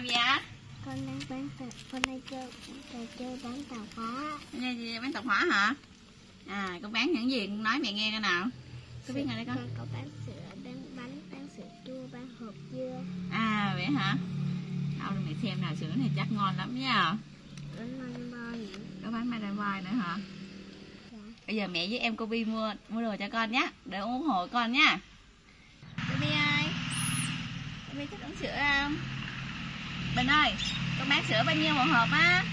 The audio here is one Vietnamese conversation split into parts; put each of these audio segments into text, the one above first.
làm gì ạ? Con đang chơi bán tàu hóa. Bán tạp hóa hả? À, con bán những gì? Con nói mẹ nghe coi nào. Có biết ngay đây con? Con có bán sữa, bán bánh, bán sữa chua, bán hộp dưa. À, vậy hả? Đâu mẹ xem nào, sữa này chắc ngon lắm nha. Bánh mai Có bánh mai nữa hả? dạ. Bây giờ mẹ với em Kobi mua đồ cho con nhé, để ủng hộ con nha. Kobi ơi, Kobi thích uống sữa không? Bình ơi, con bán sữa bao nhiêu một hộp á?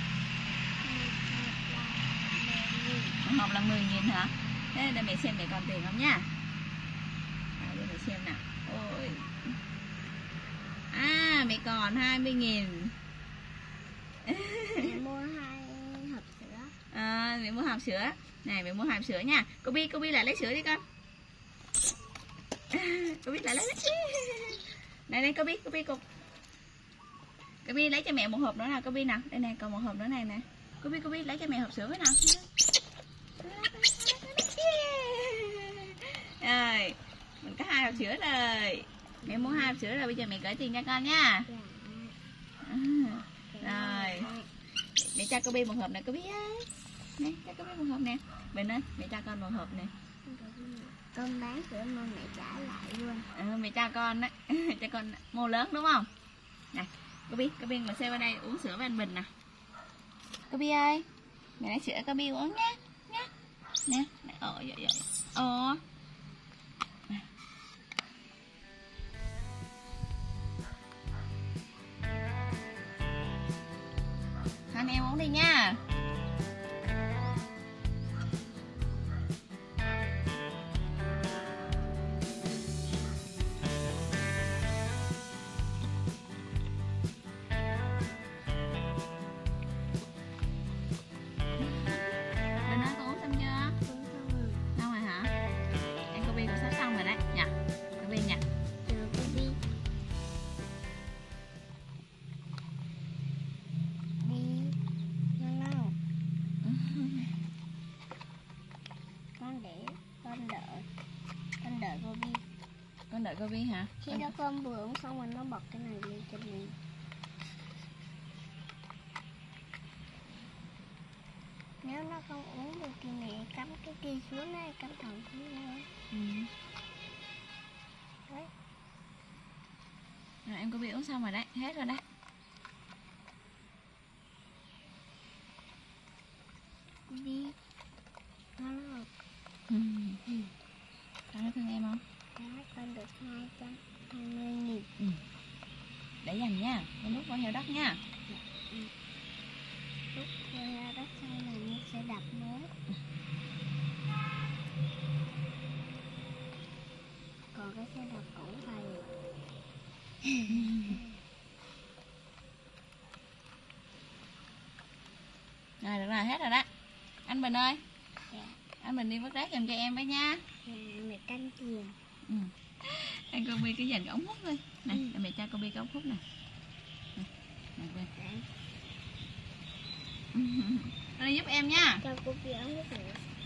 Một hộp là 10.000 hả? Thế để mẹ xem mẹ còn tiền không nha. Để mẹ xem nào. Ôi. À, mẹ còn 20.000. Mẹ mua 2 hộp sữa. À, mẹ mua hộp sữa. Này, mẹ mua hộp sữa nha. Kobi lại lấy sữa đi con. Kobi lại lấy. Này Kobi cục. Kobi lấy cho mẹ một hộp nữa nào Kobi nào. Đây nè, còn một hộp nữa này nè. Kobi lấy cho mẹ hộp sữa với nào. Rồi, mình có 2 hộp sữa rồi. Mẹ mua 2 hộp sữa rồi, bây giờ mẹ gửi tiền cho con nha. Rồi, mẹ cho Kobi một hộp nè Kobi ơi. Nè, cho Kobi một hộp nè. Bình ơi, mẹ cho con một hộp nè. Con bán sữa mà mẹ trả lại luôn. Mẹ cho con đấy, cho con mua lớn đúng không? Này, Kobi mà xem bên đây uống sữa với anh Bình nè. Kobi ơi, mẹ lấy sữa Kobi uống nhé. Nè, vậy. Anh em uống đi nha. Con đợi Kobi hả? Khi đó con vừa uống xong rồi nó bật cái này lên cho mình. Nếu nó không uống được thì mẹ cắm cái kia xuống đây, cắm thẳng xuống đây. Đấy. Rồi em Kobi uống xong rồi đấy, hết rồi đấy. Đi. Nó Con thương em không? Con được 220.000. Để dành nha, con đút vào heo đất nha. Đút vào heo đất sau này nó sẽ đập mới. Còn cái xe đập cũ thầy. Rồi được rồi, hết rồi đó. Anh Bình ơi. Dạ. Anh Bình đi vớt rác giùm cho em với nha. Mẹ canh chuyền. Anh Kobi cứ dành cái ống hút thôi. Này, để mẹ cho Kobi cái ống hút nè. Nó đi giúp em nha. Cho Kobi ống hút nữa.